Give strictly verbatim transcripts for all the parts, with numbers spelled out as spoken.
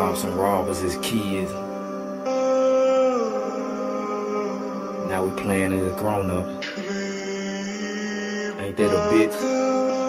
cops and robbers as kids. Now we playing as a grown up. Ain't that a bitch?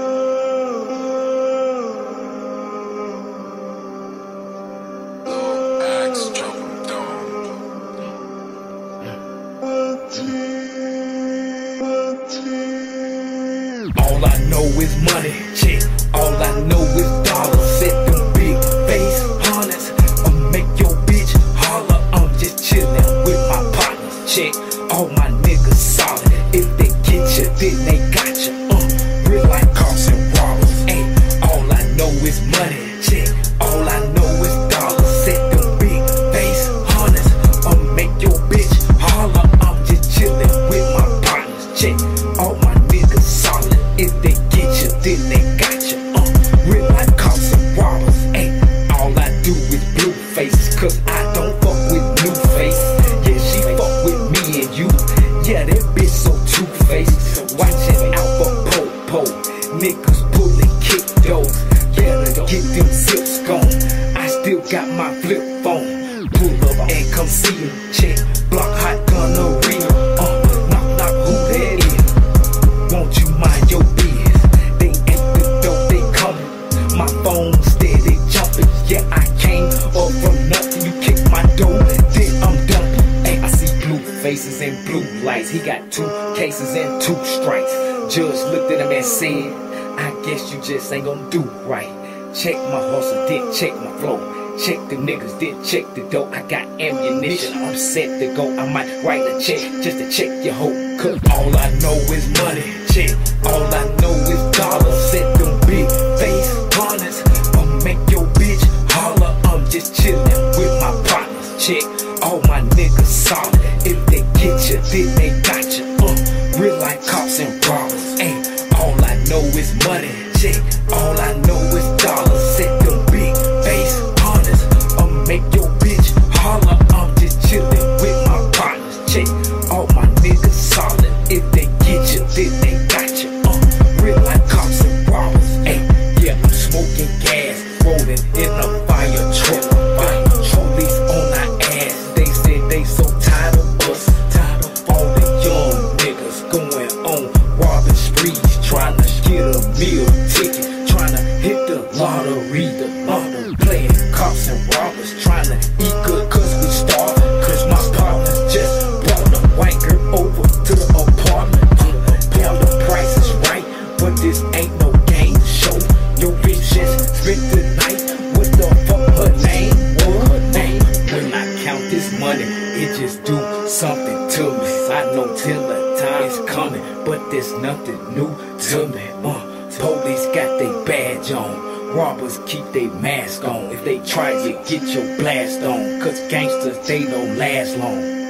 All I know is money, check. All I know is dollars. Set them big face hunters. I'll make your bitch holler. I'm just chillin' with my partners, check. All my niggas solid. If they get you, then they got you. Uh, real like cops and robbers. Ay, all I know is money, check. All I know is dollars. Set them big face hunters. I'll make your bitch holler. I'm just chillin' with my partners, check. All my niggas solid. If they get you, then they got you. Uh, real like cops and robbers. Ay, all I do is blue faces, cause I don't fuck with new face. Yeah, she fuck with me and you. Yeah, that bitch so two-faced. Watching out for po-po. Niggas pulling kick doors. Better get them zips gone. I still got my flip phone. Pull up and come see him. Check. Block hot gonorrhea. Uh, knock knock who that is. Won't you mind your biz? They at the door, they coming. My phone steady jumping. Yeah, I came up from nothing. You kick my door, then I'm dumping. Hey, I see blue faces and blue lights. He got two cases and two strikes. Judge looked at him and said, I guess you just ain't gonna do right. Check my hustle, then check my flow. Check the niggas, then check the dough. I got ammunition, I'm set to go. I might write a check just to check your hoe. Cause all I know is money, check. All I know is dollars. Set them big face hunters. I'll make your bitch holler. I'm just chillin' with my partners, check. All my niggas solid. If they get you, then they got you. Uh, real like cops and robbers. Ay, all I know is money, check. All I know is dollars. Set them big face hunters. I'll make your bitch holler. I'm just chillin' with my partners, check. All my niggas solid. If they get you, then they got you. Uh, real like cops and robbers. Ay, yeah, I'm smoking gas, rolling in a fire truck. Fire police on our ass. They said they so tired of us, tired of all the young niggas going on robbing sprees, trying to get a meal ticket, trying to hit the lottery, the lottery, playing cops and robbers, trying to eat good cause we starve. Cause my partners just brought a white girl over to the apartment. Damn, the price is right, but this ain't no game show. Your bitch just spent the night. What the fuck her name? What her name? When I count this money, it just do something to me. I know till the time is coming, but there's nothing new to me. Uh, police got their badge on, robbers keep their mask on. If they try, you get your blast on. Cause gangsters, they don't last long.